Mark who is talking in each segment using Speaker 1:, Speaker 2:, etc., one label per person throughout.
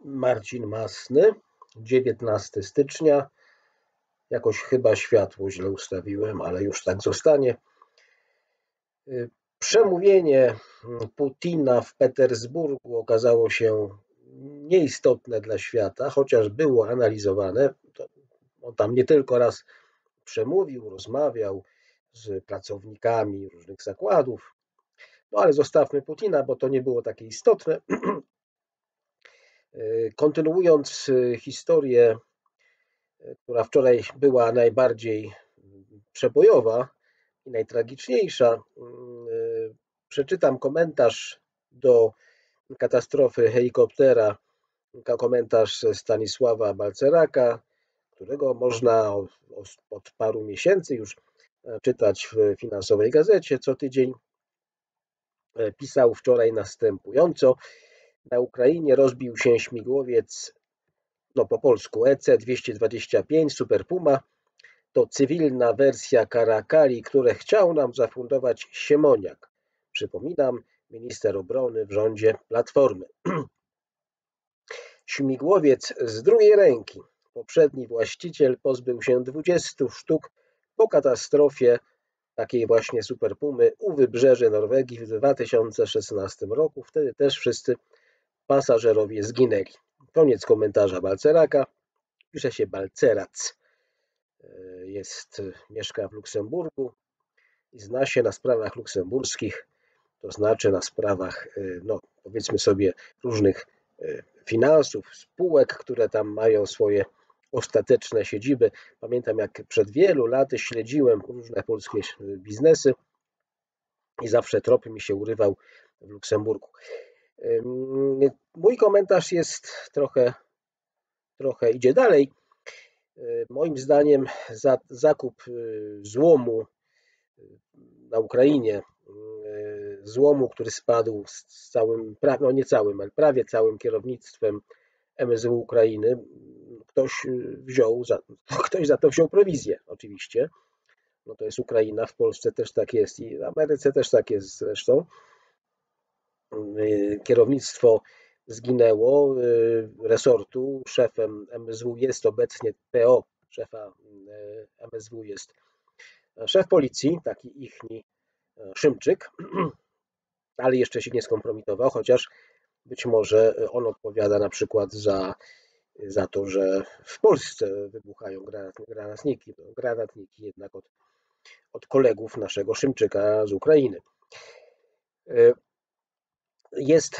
Speaker 1: Marcin Masny, 19 stycznia. Jakoś chyba światło źle ustawiłem, ale już tak zostanie. Przemówienie Putina w Petersburgu okazało się nieistotne dla świata, chociaż było analizowane. On tam nie tylko raz przemówił, rozmawiał z pracownikami różnych zakładów. No ale zostawmy Putina, bo to nie było takie istotne. Kontynuując historię, która wczoraj była najbardziej przebojowa i najtragiczniejsza, przeczytam komentarz do katastrofy helikoptera, komentarz Stanisława Balceraka, którego można od paru miesięcy już czytać w Finansowej Gazecie co tydzień. Pisał wczoraj następująco. Na Ukrainie rozbił się śmigłowiec, po polsku EC-225 Super Puma. To cywilna wersja Karakali, które chciał nam zafundować Siemoniak. Przypominam, minister obrony w rządzie Platformy. Śmigłowiec z drugiej ręki. Poprzedni właściciel pozbył się 20 sztuk po katastrofie takiej właśnie Super Pumy u wybrzeży Norwegii w 2016 roku. Wtedy też wszyscy pasażerowie zginęli. Koniec komentarza Balceraka. Pisze się Balcerac. Mieszka w Luksemburgu i zna się na sprawach luksemburskich, to znaczy na sprawach, powiedzmy sobie, różnych finansów, spółek, które tam mają swoje ostateczne siedziby. Pamiętam, jak przed wielu laty śledziłem różne polskie biznesy i zawsze trop mi się urywał w Luksemburgu. Mój komentarz jest trochę idzie dalej. Moim zdaniem zakup złomu na Ukrainie, złomu, który spadł z całym, nie całym, ale prawie całym kierownictwem MSW Ukrainy, ktoś za to wziął prowizję oczywiście. To jest Ukraina, w Polsce też tak jest i w Ameryce też tak jest zresztą. Kierownictwo zginęło resortu. Szefem MSW jest obecnie PO, szefa MSW jest szef policji, taki ichni Szymczyk, ale jeszcze się nie skompromitował, chociaż być może on odpowiada na przykład za to, że w Polsce wybuchają granatniki jednak od kolegów naszego Szymczyka z Ukrainy. Jest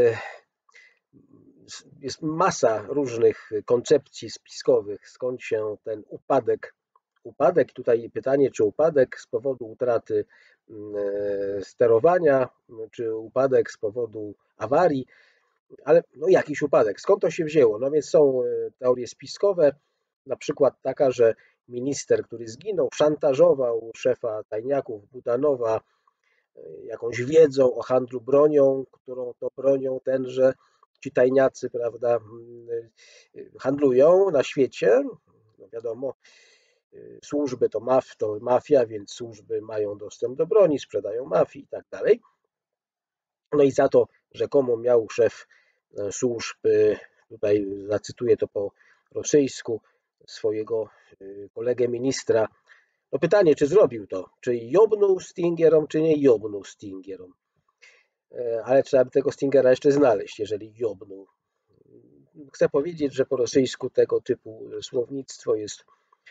Speaker 1: masa różnych koncepcji spiskowych, skąd się ten upadek, tutaj pytanie, czy upadek z powodu utraty sterowania, czy upadek z powodu awarii, ale jakiś upadek. Skąd to się wzięło? Więc są teorie spiskowe, na przykład taka, że minister, który zginął, szantażował szefa tajniaków Budanowa jakąś wiedzą o handlu bronią, którą to bronią tenże ci tajniacy, prawda, handlują na świecie. Wiadomo, służby to mafia, więc służby mają dostęp do broni, sprzedają mafii i tak dalej. I za to rzekomo miał szef służb, tutaj zacytuję to po rosyjsku, swojego kolegę ministra. Pytanie, czy zrobił to? Czy jobnął Stingerom, czy nie jobnął Stingerom? Ale trzeba by tego Stingera jeszcze znaleźć, jeżeli jobnął. Chcę powiedzieć, że po rosyjsku tego typu słownictwo jest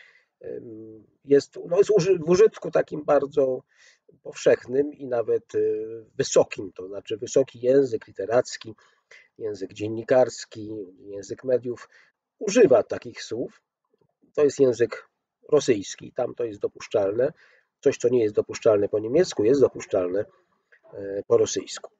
Speaker 1: w użytku takim bardzo powszechnym i nawet wysokim, to znaczy wysoki język literacki, język dziennikarski, język mediów używa takich słów. To jest język rosyjski, tam to jest dopuszczalne. Coś, co nie jest dopuszczalne po niemiecku, jest dopuszczalne po rosyjsku.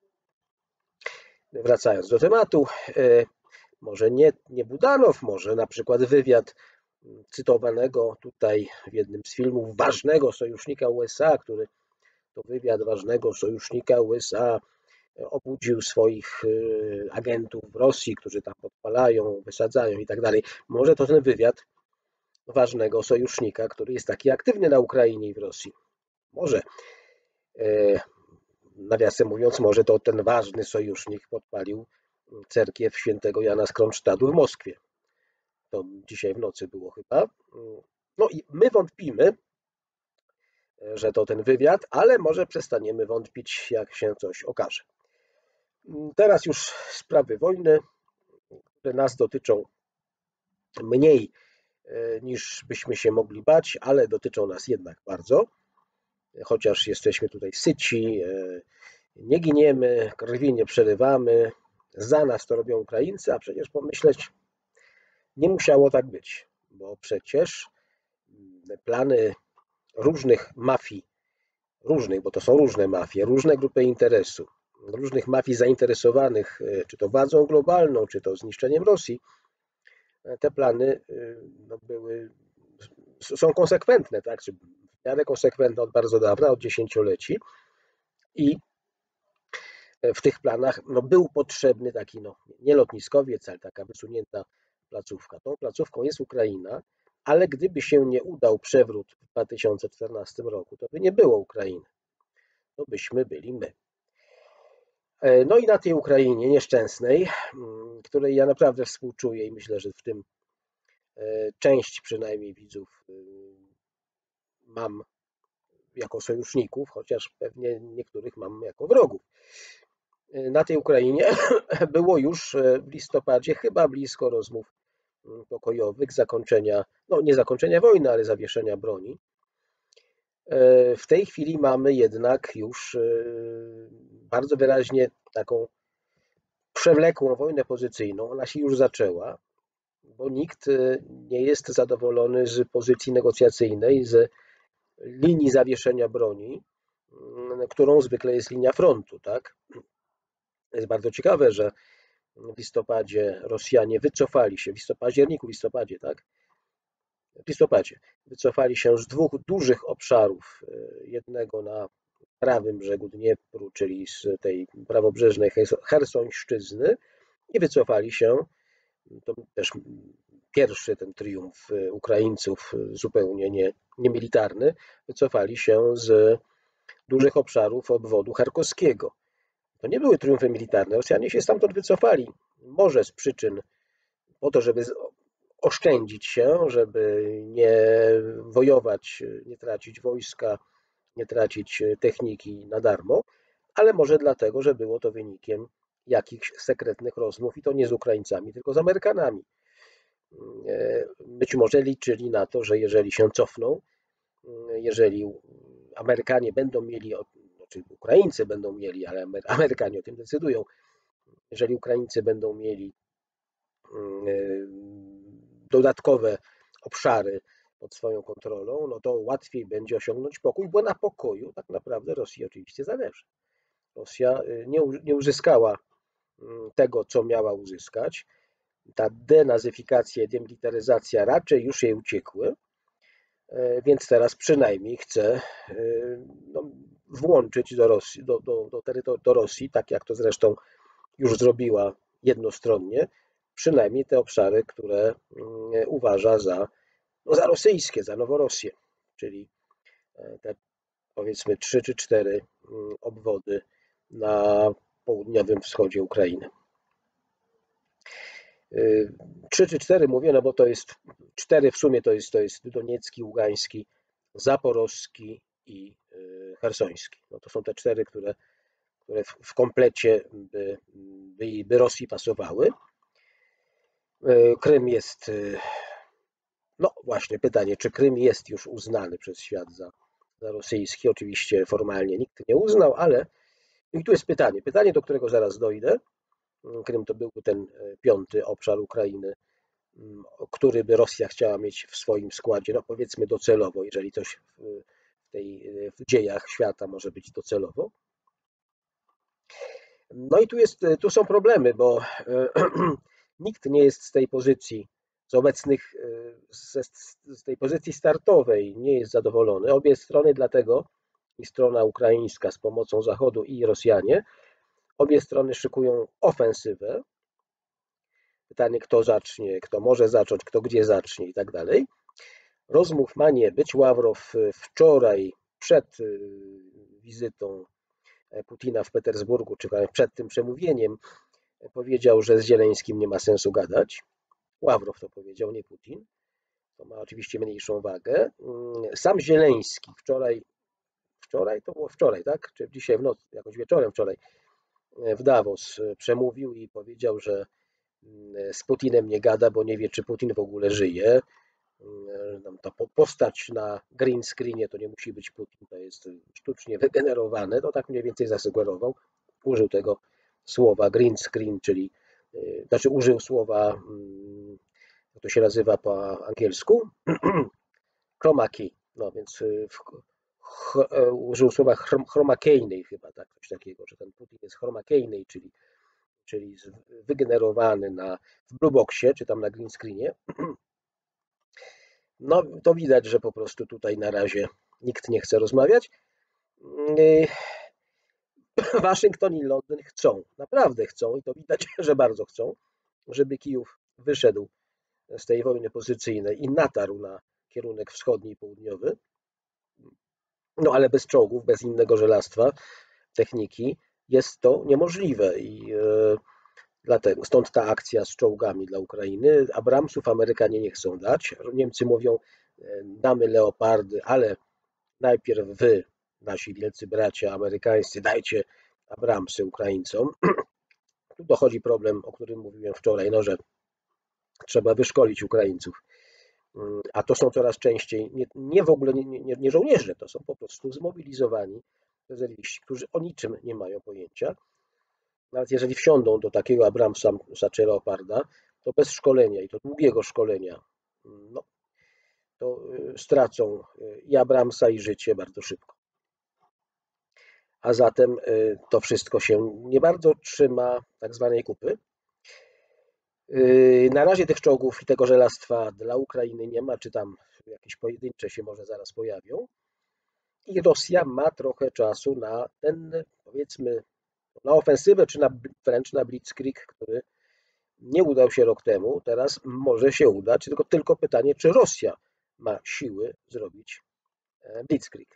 Speaker 1: Wracając do tematu, może nie Budanow, może na przykład wywiad cytowanego tutaj w jednym z filmów ważnego sojusznika USA, który to wywiad ważnego sojusznika USA obudził swoich agentów w Rosji, którzy tam podpalają, wysadzają i tak dalej. Może to ten wywiad ważnego sojusznika, który jest taki aktywny na Ukrainie i w Rosji. Może, nawiasem mówiąc, może to ten ważny sojusznik podpalił cerkiew świętego Jana z Kronsztadu w Moskwie. To dzisiaj w nocy było chyba. No i my wątpimy, że to ten wywiad, ale może przestaniemy wątpić, jak się coś okaże. Teraz już sprawy wojny, które nas dotyczą mniej niż byśmy się mogli bać, ale dotyczą nas jednak bardzo. Chociaż jesteśmy tutaj syci, nie giniemy, krwi nie przerywamy, za nas to robią Ukraińcy, a przecież pomyśleć, nie musiało tak być, bo przecież plany różnych mafii, bo to są różne mafie, różne grupy interesu, różnych mafii zainteresowanych, czy to władzą globalną, czy to zniszczeniem Rosji, te plany są konsekwentne, tak? Czy w miarę konsekwentne od bardzo dawna, od dziesięcioleci, i w tych planach był potrzebny taki nie lotniskowiec, ale taka wysunięta placówka. Tą placówką jest Ukraina, ale gdyby się nie udał przewrót w 2014 roku, to by nie było Ukrainy. To byśmy byli my. No i na tej Ukrainie nieszczęsnej, której ja naprawdę współczuję i myślę, że w tym część przynajmniej widzów mam jako sojuszników, chociaż pewnie niektórych mam jako wrogów. Na tej Ukrainie było już w listopadzie chyba blisko rozmów pokojowych, zakończenia, nie zakończenia wojny, ale zawieszenia broni. W tej chwili mamy jednak już bardzo wyraźnie taką przewlekłą wojnę pozycyjną. Ona się już zaczęła, bo nikt nie jest zadowolony z pozycji negocjacyjnej, z linii zawieszenia broni, którą zwykle jest linia frontu, tak? Jest bardzo ciekawe, że w listopadzie Rosjanie wycofali się, w listopadzie wycofali się z dwóch dużych obszarów, jednego na prawym brzegu Dniepru, czyli z tej prawobrzeżnej Chersońszczyzny, i wycofali się, to też pierwszy ten triumf Ukraińców, zupełnie niemilitarny, wycofali się z dużych obszarów obwodu charkowskiego. To nie były triumfy militarne, Rosjanie się stamtąd wycofali, może z przyczyn po to, żeby oszczędzić się, żeby nie wojować, nie tracić wojska, nie tracić techniki na darmo, ale może dlatego, że było to wynikiem jakichś sekretnych rozmów, i to nie z Ukraińcami, tylko z Amerykanami. Być może liczyli na to, że jeżeli się cofną, jeżeli Amerykanie będą mieli, znaczy Ukraińcy będą mieli, ale Amerykanie o tym decydują, jeżeli Ukraińcy będą mieli dodatkowe obszary pod swoją kontrolą, no to łatwiej będzie osiągnąć pokój, bo na pokoju tak naprawdę Rosji oczywiście zależy. Rosja nie uzyskała tego, co miała uzyskać. Ta denazyfikacja i demilitaryzacja raczej już jej uciekły, więc teraz przynajmniej chce włączyć do Rosji, tak jak to zresztą już zrobiła jednostronnie, przynajmniej te obszary, które uważa za rosyjskie, za Noworosję, czyli te powiedzmy 3 czy 4 obwody na południowym wschodzie Ukrainy. 3 czy 4 mówię, no bo to jest 4 w sumie, to jest Doniecki, Ługański, Zaporowski i Chersoński. No to są te 4, które w komplecie by Rosji pasowały. Krym jest, no właśnie pytanie, czy Krym jest już uznany przez świat za rosyjski? Oczywiście formalnie nikt nie uznał, ale i tu jest pytanie, do którego zaraz dojdę. Krym to byłby ten 5. obszar Ukrainy, który by Rosja chciała mieć w swoim składzie, no powiedzmy docelowo, jeżeli coś w dziejach świata może być docelowo. No i tu są problemy, bo nikt nie jest z tej pozycji, z tej pozycji startowej nie jest zadowolony. Obie strony dlatego, i strona ukraińska z pomocą Zachodu, i Rosjanie, obie strony szykują ofensywę. Pytanie, kto zacznie, kto może zacząć, kto gdzie zacznie i tak dalej. Rozmów ma nie być. Ławrow wczoraj przed wizytą Putina w Petersburgu, czy przed tym przemówieniem, powiedział, że z Zieleńskim nie ma sensu gadać. Ławrow to powiedział, nie Putin. To ma oczywiście mniejszą wagę. Sam Zieleński wczoraj to było wczoraj, tak? Czy dzisiaj w nocy, jakoś wieczorem wczoraj w Davos przemówił i powiedział, że z Putinem nie gada, bo nie wie, czy Putin w ogóle żyje. Ta postać na green screenie to nie musi być Putin, to jest sztucznie wygenerowane. To tak mniej więcej zasugerował. Użył tego słowa green screen, czyli znaczy użył słowa, jak to się nazywa po angielsku, chroma key. No więc użył słowa chromakejnej chyba, tak, coś takiego, że ten Putin jest chromakejnej, czyli wygenerowany w blue boxie, czy tam na green screenie. No to widać, że po prostu tutaj na razie nikt nie chce rozmawiać. Waszyngton i Londyn chcą, naprawdę chcą i to widać, że bardzo chcą, żeby Kijów wyszedł z tej wojny pozycyjnej i natarł na kierunek wschodni i południowy. No ale bez czołgów, bez innego żelastwa, techniki jest to niemożliwe i dlatego stąd ta akcja z czołgami dla Ukrainy. Abramsów Amerykanie nie chcą dać. Niemcy mówią, damy leopardy, ale najpierw wy, nasi wielcy bracia amerykańscy, dajcie Abramsy Ukraińcom. Tu dochodzi problem, o którym mówiłem wczoraj, no, że trzeba wyszkolić Ukraińców. A to są coraz częściej nie w ogóle nie żołnierze, to są po prostu zmobilizowani rezerwiści, którzy o niczym nie mają pojęcia. Nawet jeżeli wsiądą do takiego Abramsa czy Leoparda, to bez szkolenia i to długiego szkolenia, no, to stracą i Abramsa, i życie bardzo szybko. A zatem to wszystko się nie bardzo trzyma tak zwanej kupy. Na razie tych czołgów i tego żelastwa dla Ukrainy nie ma, czy tam jakieś pojedyncze się może zaraz pojawią. I Rosja ma trochę czasu na ten, powiedzmy, na ofensywę, czy wręcz na blitzkrieg, który nie udał się rok temu, teraz może się udać, tylko pytanie, czy Rosja ma siły zrobić blitzkrieg.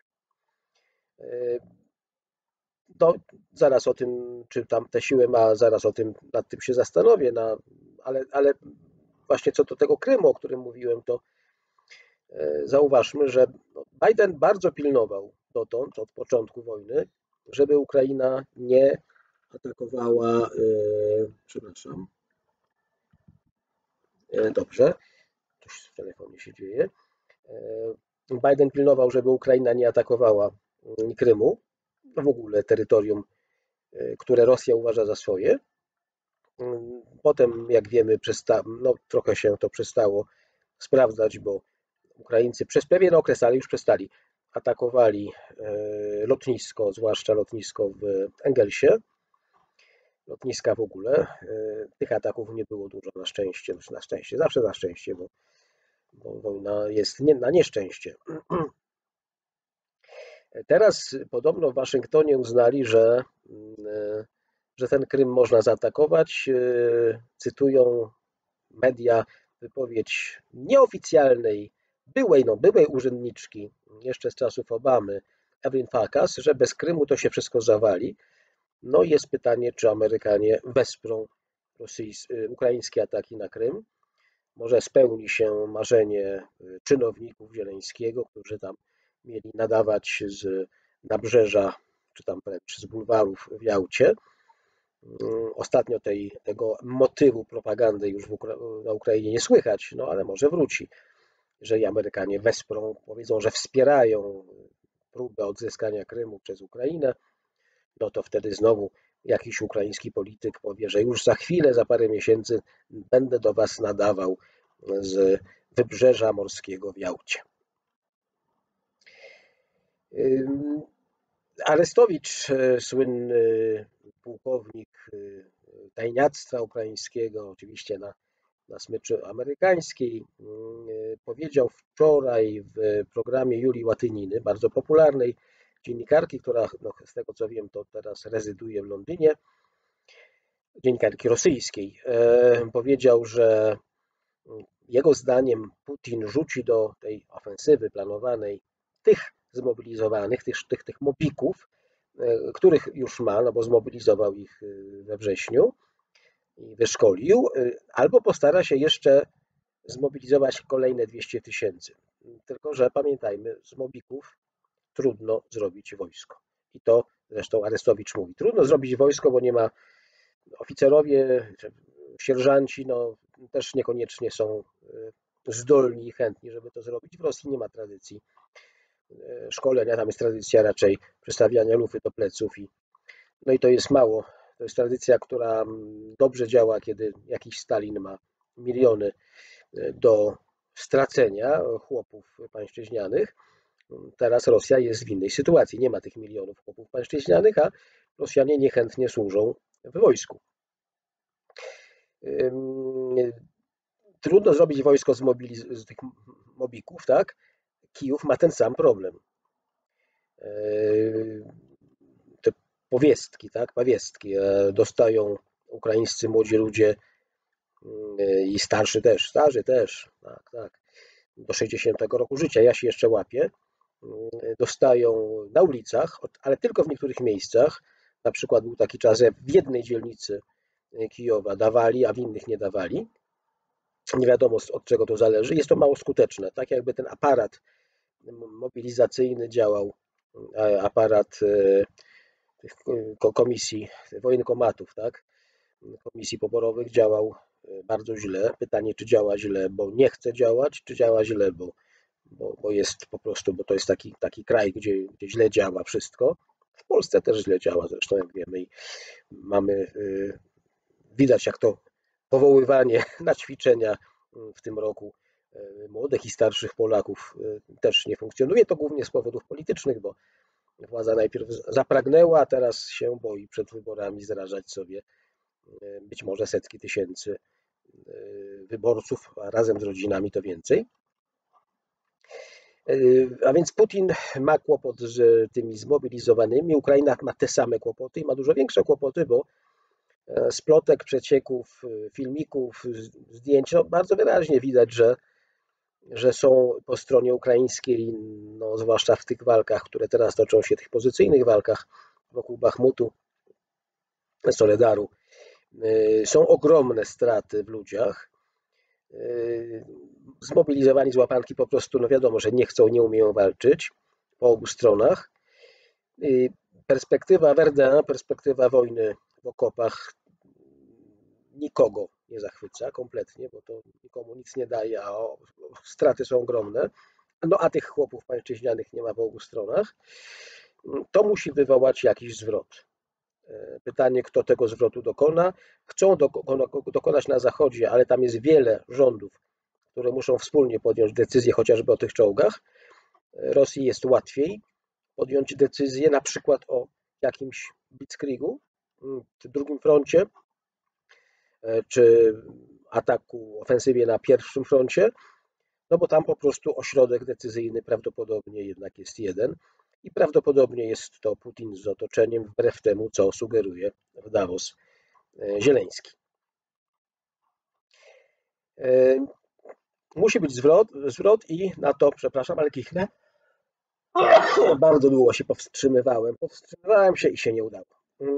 Speaker 1: No, zaraz o tym, czy tam te siły ma, zaraz nad tym się zastanowię, ale właśnie co do tego Krymu, o którym mówiłem, to zauważmy, że Biden bardzo pilnował dotąd, od początku wojny, żeby Ukraina nie atakowała, przepraszam, dobrze, coś w telefonie się dzieje. Biden pilnował, żeby Ukraina nie atakowała Krymu, w ogóle terytorium, które Rosja uważa za swoje. Potem, jak wiemy, trochę się to przestało sprawdzać, bo Ukraińcy przez pewien okres, ale już przestali, atakowali lotnisko, zwłaszcza lotnisko w Engelsie. Lotniska w ogóle. Tych ataków nie było dużo, na szczęście, zawsze na szczęście, bo wojna jest na nieszczęście. Teraz podobno w Waszyngtonie uznali, że ten Krym można zaatakować. Cytują media wypowiedź nieoficjalnej, byłej urzędniczki jeszcze z czasów Obamy, Evelyn Farkas, że bez Krymu to się wszystko zawali. No i jest pytanie, czy Amerykanie wesprą ukraińskie ataki na Krym. Może spełni się marzenie czynowników Zieleńskiego, którzy tam mieli nadawać z nabrzeża, czy tam wręcz z bulwarów w Jałcie. Ostatnio tego motywu propagandy już na Ukrainie nie słychać, no ale może wróci. Jeżeli Amerykanie wesprą, powiedzą, że wspierają próbę odzyskania Krymu przez Ukrainę, no to wtedy znowu jakiś ukraiński polityk powie, że już za chwilę, za parę miesięcy będę do was nadawał z wybrzeża morskiego w Jałcie. Arestowicz, słynny pułkownik tajniactwa ukraińskiego, oczywiście na smyczy amerykańskiej, powiedział wczoraj w programie Julii Łatyniny, bardzo popularnej dziennikarki, która z tego co wiem, to teraz rezyduje w Londynie, dziennikarki rosyjskiej, powiedział, że jego zdaniem Putin rzuci do tej ofensywy planowanej tych zmobilizowanych, tych mobików, których już ma, no bo zmobilizował ich we wrześniu, i wyszkolił, albo postara się jeszcze zmobilizować kolejne 200 000. Tylko że pamiętajmy, z mobików trudno zrobić wojsko. I to zresztą Arestowicz mówi. Trudno zrobić wojsko, bo nie ma oficerowie, sierżanci, no, też niekoniecznie są zdolni i chętni, żeby to zrobić. W Rosji nie ma tradycji szkolenia, tam jest tradycja raczej przestawiania lufy do pleców no i to jest mało. To jest tradycja, która dobrze działa, kiedy jakiś Stalin ma miliony do stracenia chłopów pańszczyźnianych. Teraz Rosja jest w innej sytuacji. Nie ma tych milionów chłopów pańszczyźnianych, a Rosjanie niechętnie służą w wojsku. Trudno zrobić wojsko z tych mobików, tak? Kijów ma ten sam problem. Te powiestki, tak? Pawiestki dostają ukraińscy młodzi ludzie i starzy też, tak, do 60 roku życia. Ja się jeszcze łapię. Dostają na ulicach, ale tylko w niektórych miejscach. Na przykład był taki czas, że w jednej dzielnicy Kijowa dawali, a w innych nie dawali. Nie wiadomo, od czego to zależy. Jest to mało skuteczne. Tak jakby ten aparat mobilizacyjny działał, aparat tych komisji, wojenkomatów, tak? Komisji poborowych działał bardzo źle. Pytanie, czy działa źle, bo nie chce działać, czy działa źle, bo jest po prostu, bo to jest taki kraj, gdzie źle działa wszystko. W Polsce też źle działa zresztą, jak wiemy, i mamy, widać jak to powoływanie na ćwiczenia w tym roku młodych i starszych Polaków też nie funkcjonuje. To głównie z powodów politycznych, bo władza najpierw zapragnęła, a teraz się boi przed wyborami zrażać sobie być może setki tysięcy wyborców, a razem z rodzinami to więcej. A więc Putin ma kłopot z tymi zmobilizowanymi. Ukraina ma te same kłopoty i ma dużo większe kłopoty, bo z plotek, przecieków, filmików, zdjęć no bardzo wyraźnie widać, że są po stronie ukraińskiej, no zwłaszcza w tych walkach, które teraz toczą się, tych pozycyjnych walkach wokół Bachmutu, Soledaru, są ogromne straty w ludziach. Zmobilizowani z łapanki po prostu, no wiadomo, że nie chcą, nie umieją walczyć po obu stronach. Perspektywa Verdun, perspektywa wojny w okopach nikogo nie zachwyca kompletnie, bo to nikomu nic nie daje, a straty są ogromne. No a tych chłopów pańszczyźnianych nie ma po obu stronach. To musi wywołać jakiś zwrot. Pytanie, kto tego zwrotu dokona. Chcą dokonać na Zachodzie, ale tam jest wiele rządów, które muszą wspólnie podjąć decyzję chociażby o tych czołgach. Rosji jest łatwiej podjąć decyzję na przykład o jakimś blitzkriegu, czy drugim froncie, czy ataku, ofensywie na pierwszym froncie, no bo tam po prostu ośrodek decyzyjny prawdopodobnie jednak jest jeden i prawdopodobnie jest to Putin z otoczeniem, wbrew temu, co sugeruje w Davos Zieleński. Musi być zwrot i na to, przepraszam, ale kichnę. Bardzo długo się powstrzymywałem się i się nie udało.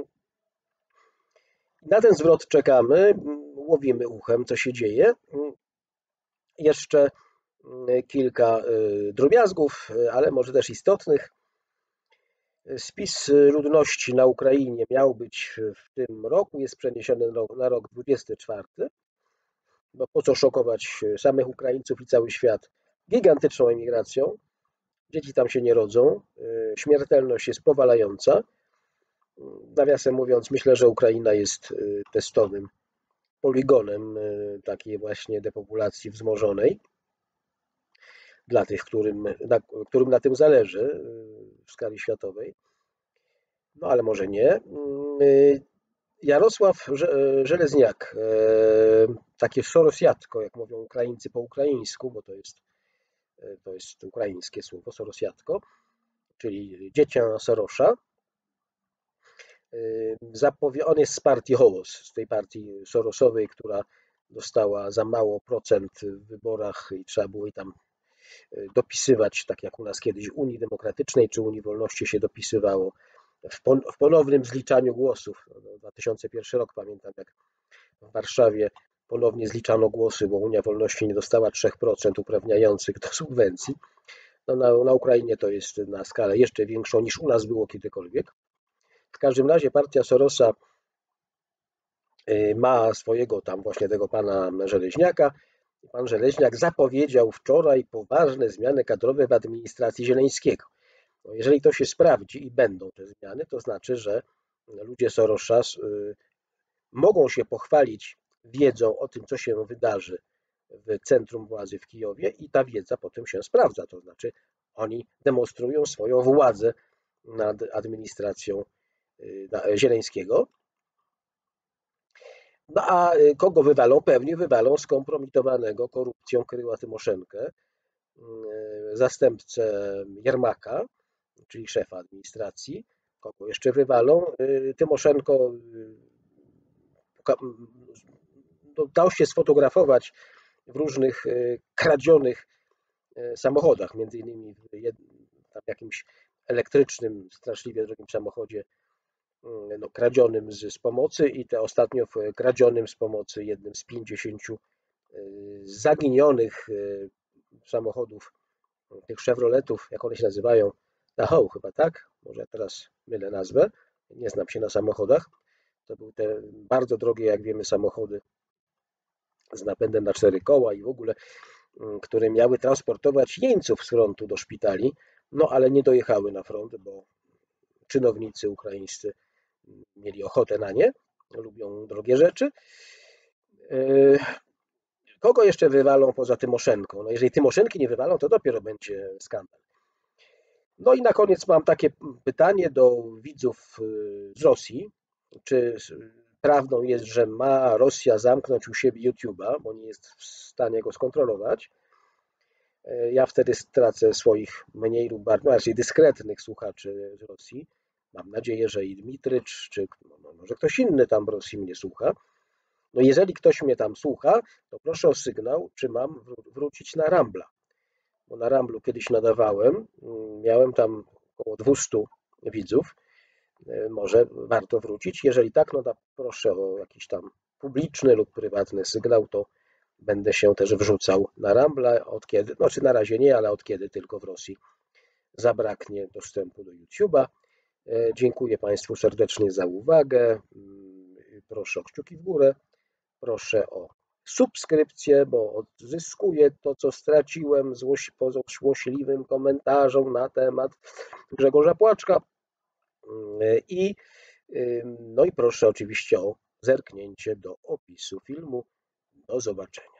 Speaker 1: Na ten zwrot czekamy, łowimy uchem, co się dzieje. Jeszcze kilka drobiazgów, ale może też istotnych. Spis ludności na Ukrainie miał być w tym roku, jest przeniesiony na rok 2024, bo po co szokować samych Ukraińców i cały świat gigantyczną emigracją. Dzieci tam się nie rodzą, śmiertelność jest powalająca. Nawiasem mówiąc, myślę, że Ukraina jest testowym poligonem takiej właśnie depopulacji wzmożonej dla tych, którym na tym zależy w skali światowej. No ale może nie. Jarosław Żelezniak, takie sorosjatko, jak mówią Ukraińcy po ukraińsku, bo to jest ukraińskie słowo, sorosjatko, czyli dziecię Sorosza. On jest z partii Hołos, z tej partii sorosowej, która dostała za mało procent w wyborach i trzeba było jej tam dopisywać, tak jak u nas kiedyś Unii Demokratycznej czy Unii Wolności się dopisywało w ponownym zliczaniu głosów. 2001 rok, pamiętam, jak w Warszawie ponownie zliczano głosy, bo Unia Wolności nie dostała 3% uprawniających do subwencji. No na Ukrainie to jest na skalę jeszcze większą niż u nas było kiedykolwiek. W każdym razie partia Sorosa ma swojego tam właśnie tego pana Żeleźniaka. Pan Żeleźniak zapowiedział wczoraj poważne zmiany kadrowe w administracji Zieleńskiego. No jeżeli to się sprawdzi i będą te zmiany, to znaczy, że ludzie Sorosa mogą się pochwalić wiedzą o tym, co się wydarzy w centrum władzy w Kijowie i ta wiedza potem się sprawdza. To znaczy oni demonstrują swoją władzę nad administracją Zieleńskiego. No a kogo wywalą? Pewnie wywalą skompromitowanego korupcją Kryła Tymoszenkę, zastępcę Jermaka, czyli szefa administracji. Kogo jeszcze wywalą? Tymoszenko dał się sfotografować w różnych kradzionych samochodach, między innymi w jakimś elektrycznym, straszliwie drogim samochodzie kradzionym z pomocy i te ostatnio w kradzionym z pomocy jednym z 50 zaginionych samochodów, tych Chevroletów, jak one się nazywają, Tahoe chyba, tak? Może teraz mylę nazwę, nie znam się na samochodach. To były te bardzo drogie, jak wiemy, samochody z napędem na 4 koła i w ogóle, które miały transportować jeńców z frontu do szpitali, no ale nie dojechały na front, bo czynownicy ukraińscy mieli ochotę na nie, lubią drogie rzeczy. Kogo jeszcze wywalą poza Tymoszenką? No jeżeli Tymoszenki nie wywalą, to dopiero będzie skandal. No i na koniec mam takie pytanie do widzów z Rosji. Czy prawdą jest, że ma Rosja zamknąć u siebie YouTube'a, bo nie jest w stanie go skontrolować? Ja wtedy stracę swoich mniej lub bardziej dyskretnych słuchaczy z Rosji. Mam nadzieję, że i Dmitrycz, czy może ktoś inny tam w Rosji mnie słucha. No jeżeli ktoś mnie tam słucha, to proszę o sygnał, czy mam wrócić na Rambla. Bo na Ramblu kiedyś nadawałem, miałem tam około 200 widzów. Może warto wrócić. Jeżeli tak, no to proszę o jakiś tam publiczny lub prywatny sygnał, to będę się też wrzucał na Rambla. Od kiedy, znaczy na razie nie, ale od kiedy tylko w Rosji zabraknie dostępu do YouTube'a. Dziękuję Państwu serdecznie za uwagę. Proszę o kciuki w górę. Proszę o subskrypcję, bo odzyskuję to, co straciłem po złośliwym komentarzom na temat Grzegorza Płaczka. No i proszę oczywiście o zerknięcie do opisu filmu. Do zobaczenia.